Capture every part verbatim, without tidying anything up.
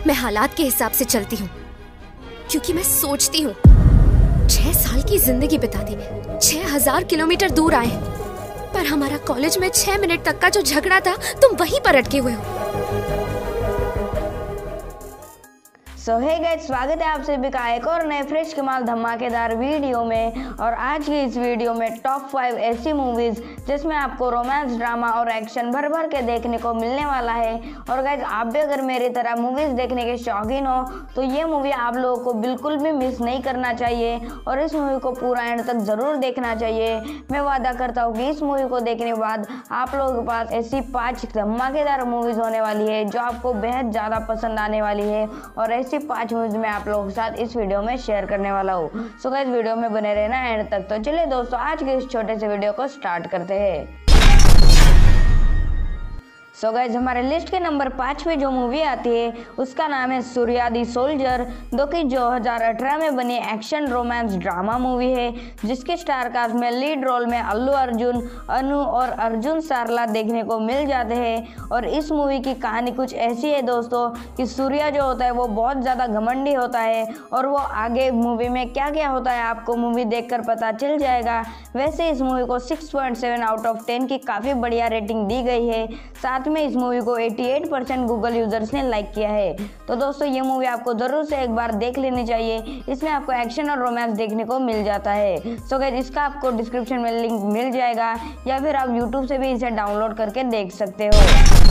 मैं हालात के हिसाब से चलती हूँ, क्योंकि मैं सोचती हूँ छह साल की जिंदगी बिता दी, छह हजार किलोमीटर दूर आए, पर हमारा कॉलेज में छह मिनट तक का जो झगड़ा था तुम वहीं पर अटके हुए हो। सो हे गाइस, स्वागत है आप सभी का एक और नए फ्रेश कमाल धमाकेदार वीडियो में। और आज की इस वीडियो में टॉप फाइव ऐसी मूवीज जिसमें आपको रोमांस, ड्रामा और एक्शन भर भर के देखने को मिलने वाला है। और गाइस, आप भी अगर मेरी तरह मूवीज देखने के शौकीन हो तो ये मूवी आप लोगों को बिल्कुल भी मिस नहीं करना चाहिए और इस मूवी को पूरा एंड तक जरूर देखना चाहिए। मैं वादा करता हूँ कि इस मूवी को देखने के बाद आप लोगों के पास ऐसी पाँच धमाकेदार मूवीज होने वाली है जो आपको बेहद ज़्यादा पसंद आने वाली है और ऐसी पांच मूवीज मैं आप लोगों के साथ इस वीडियो में शेयर करने वाला हूँ। सो गाइस, वीडियो में बने रहना एंड तक। तो चलिए दोस्तों, आज के इस छोटे से वीडियो को स्टार्ट करते हैं। सो गाइस, हमारे लिस्ट के नंबर पाँच में जो मूवी आती है उसका नाम है सूर्या दी सोल्जर, जो कि दो हज़ार अठारह में बनी एक्शन रोमांस ड्रामा मूवी है, जिसके स्टार कास्ट में लीड रोल में अल्लू अर्जुन, अनु और अर्जुन सारला देखने को मिल जाते हैं। और इस मूवी की कहानी कुछ ऐसी है दोस्तों कि सूर्या जो होता है वो बहुत ज़्यादा घमंडी होता है और वो आगे मूवी में क्या क्या होता है आपको मूवी देखकर पता चल जाएगा। वैसे इस मूवी को six point seven out of ten की काफ़ी बढ़िया रेटिंग दी गई है। साथ में इस मूवी को अठासी परसेंट गूगल यूजर्स ने लाइक किया है। तो दोस्तों, ये मूवी आपको जरूर से एक बार देख लेनी चाहिए। इसमें आपको एक्शन और रोमांस देखने को मिल जाता है। सो गाइस, इसका आपको डिस्क्रिप्शन में लिंक मिल जाएगा या फिर आप यूट्यूब से भी इसे डाउनलोड करके देख सकते हो।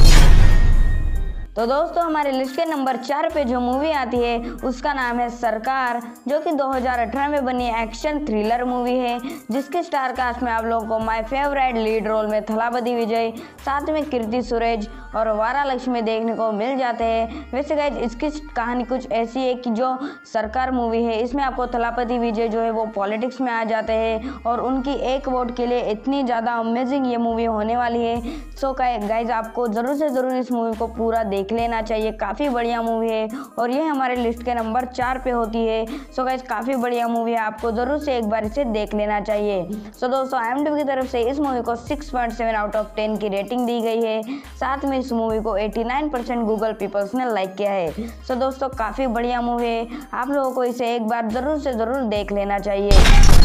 तो दोस्तों, हमारे लिस्ट के नंबर चार पे जो मूवी आती है उसका नाम है सरकार, जो कि दो हज़ार अठारह में बनी एक्शन थ्रिलर मूवी है, जिसके स्टार कास्ट में आप लोगों को माय फेवरेट लीड रोल में थलापति विजय, साथ में कीर्ति सुरेश और वारा लक्ष्मी देखने को मिल जाते हैं। वैसे गाइस, इसकी कहानी कुछ ऐसी है कि जो सरकार मूवी है इसमें आपको थलापति विजय जो है वो पॉलिटिक्स में आ जाते हैं और उनकी एक वोट के लिए इतनी ज़्यादा अमेजिंग ये मूवी होने वाली है। सो गाइस, आपको ज़रूर से ज़रूर इस मूवी को पूरा देख लेना चाहिए। काफ़ी बढ़िया मूवी है और ये हमारे लिस्ट के नंबर चार पे होती है। सो गाइस, काफ़ी बढ़िया मूवी है, आपको ज़रूर से एक बार इसे देख लेना चाहिए। सो दोस्तों, आईएमडीबी की तरफ से इस मूवी को six point seven out of ten की रेटिंग दी गई है। साथ में इस मूवी को नवासी परसेंट गूगल पीपल्स ने लाइक किया है। सो दोस्तों, काफ़ी बढ़िया मूवी है, आप लोगों को इसे एक बार ज़रूर से ज़रूर देख लेना चाहिए।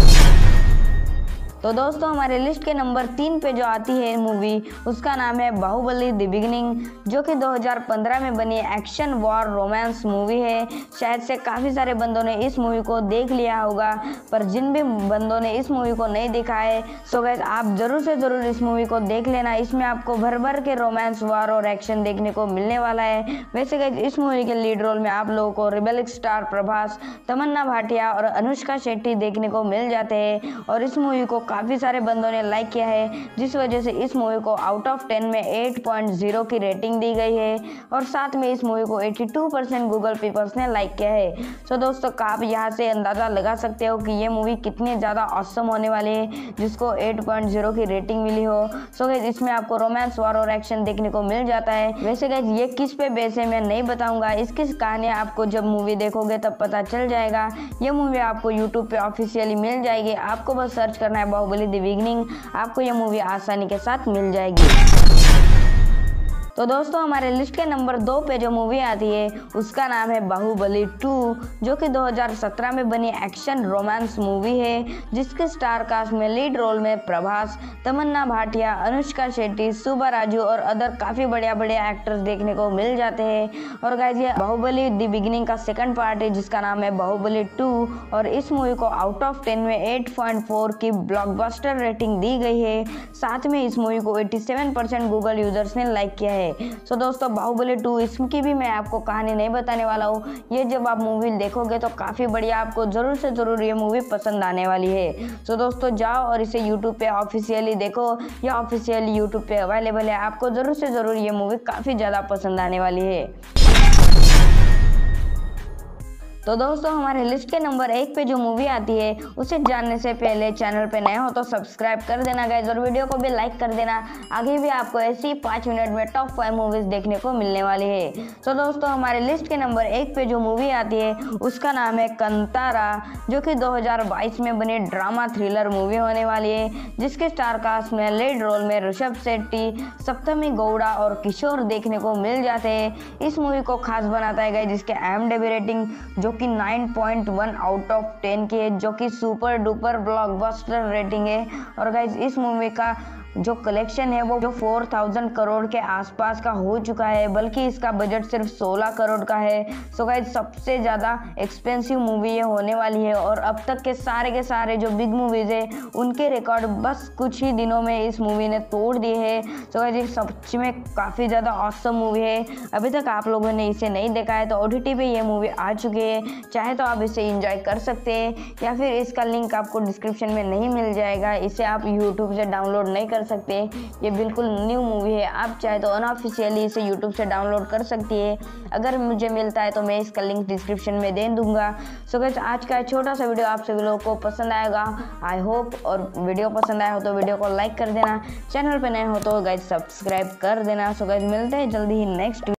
तो दोस्तों, हमारे लिस्ट के नंबर तीन पे जो आती है मूवी उसका नाम है बाहुबली द बिगिनिंग, जो कि दो हज़ार पंद्रह में बनी एक्शन वॉर रोमांस मूवी है। शायद से काफ़ी सारे बंदों ने इस मूवी को देख लिया होगा, पर जिन भी बंदों ने इस मूवी को नहीं देखा है सो गाइस, आप ज़रूर से ज़रूर इस मूवी को देख लेना। इसमें आपको भर भर के रोमांस, वॉर और एक्शन देखने को मिलने वाला है। वैसे गाइस, इस मूवी के लीड रोल में आप लोगों को रिबेलिक स्टार प्रभास, तमन्ना भाटिया और अनुष्का शेट्टी देखने को मिल जाते हैं। और इस मूवी को काफ़ी सारे बंदों ने लाइक किया है, जिस वजह से इस मूवी को आउट ऑफ टेन में एट पॉइंट ज़ीरो की रेटिंग दी गई है। और साथ में इस मूवी को बयासी परसेंट गूगल पीपल्स ने लाइक किया है। सो दोस्तों, आप यहाँ से अंदाज़ा लगा सकते हो कि ये मूवी कितनी ज़्यादा ऑसम होने वाली है, जिसको एट पॉइंट ज़ीरो की रेटिंग मिली हो। सो गाइस, इसमें आपको रोमांस, वॉर और एक्शन देखने को मिल जाता है। वैसे गाइस, ये किस पे बेस है मैं नहीं बताऊंगा, इसकी कहानी आपको जब मूवी देखोगे तब पता चल जाएगा। ये मूवी आपको यूट्यूब पे ऑफिशियली मिल जाएगी, आपको बस सर्च करना है बाहुबली द बिगिनिंग, आपको ये मूवी आसानी के साथ मिल जाएगी। तो दोस्तों, हमारे लिस्ट के नंबर दो पे जो मूवी आती है उसका नाम है बाहुबली टू, जो कि दो हज़ार सत्रह में बनी एक्शन रोमांस मूवी है, जिसके स्टार कास्ट में लीड रोल में प्रभास, तमन्ना भाटिया, अनुष्का शेट्टी, सुबा राजू और अदर काफ़ी बढ़िया बढ़िया एक्टर्स देखने को मिल जाते हैं। और गाइस, ये बाहुबली द बिगिनिंग का सेकंड पार्ट है जिसका नाम है बाहुबली टू। और इस मूवी को आउट ऑफ टेन में एट पॉइंट फोर की ब्लॉकबस्टर रेटिंग दी गई है। साथ में इस मूवी को सत्तासी परसेंट गूगल यूजर्स ने लाइक किया है। सो so, दोस्तों, बाहुबली टू, इसकी भी मैं आपको कहानी नहीं बताने वाला हूँ। ये जब आप मूवी देखोगे तो काफ़ी बढ़िया, आपको ज़रूर से ज़रूर ये मूवी पसंद आने वाली है। सो so, दोस्तों, जाओ और इसे यूट्यूब पे ऑफिशियली देखो, या ऑफिशियली यूट्यूब पे अवेलेबल है, आपको ज़रूर से ज़रूर ये मूवी काफ़ी ज़्यादा पसंद आने वाली है। तो दोस्तों हमारे लिस्ट के नंबर एक पे जो मूवी आती है उसे जानने से पहले चैनल पे नए हो तो सब्सक्राइब कर देना गाइज, और वीडियो को भी लाइक कर देना। आगे भी आपको ऐसी पाँच मिनट में टॉप फाइव मूवीज देखने को मिलने वाली है। तो दोस्तों हमारे लिस्ट के नंबर एक पे जो मूवी आती है उसका नाम है कंतारा, जो कि दो हज़ार बाईस में बनी ड्रामा थ्रिलर मूवी होने वाली है, जिसके स्टार कास्ट में लीड रोल में ऋषभ शेट्टी, सप्तमी गौड़ा और किशोर देखने को मिल जाते हैं। इस मूवी को खास बनाता है गाइस जिसके आईएमडीबी रेटिंग जो कि nine point one out of ten की है, जो कि सुपर डुपर ब्लॉकबस्टर रेटिंग है। और गाइस इस मूवी का जो कलेक्शन है वो जो चार हज़ार करोड़ के आसपास का हो चुका है, बल्कि इसका बजट सिर्फ सोलह करोड़ का है। सो गाइस सबसे ज़्यादा एक्सपेंसिव मूवी ये होने वाली है, और अब तक के सारे के सारे जो बिग मूवीज़ है उनके रिकॉर्ड बस कुछ ही दिनों में इस मूवी ने तोड़ दिए हैं। सो गाइस ये सच में काफ़ी ज़्यादा ऑसम मूवी है। अभी तक आप लोगों ने इसे नहीं देखा है तो ओटीटी पे ये मूवी आ चुकी है, चाहे तो आप इसे एंजॉय कर सकते हैं, या फिर इसका लिंक आपको डिस्क्रिप्शन में नहीं मिल जाएगा। इसे आप यूट्यूब से डाउनलोड नहीं कर सकते, ये बिल्कुल न्यू मूवी है। आप चाहे तो अनऑफिशियली इसे यूट्यूब से डाउनलोड कर सकती है। अगर मुझे मिलता है तो मैं इसका लिंक डिस्क्रिप्शन में दे दूंगा। सो गाइस आज का छोटा सा वीडियो आप सभी लोगों को पसंद आएगा आई होप, और वीडियो पसंद आया हो तो वीडियो को लाइक कर देना, चैनल पे नए हो तो गाइस सब्सक्राइब कर देना। सो गाइस मिलते हैं जल्दी ही नेक्स्ट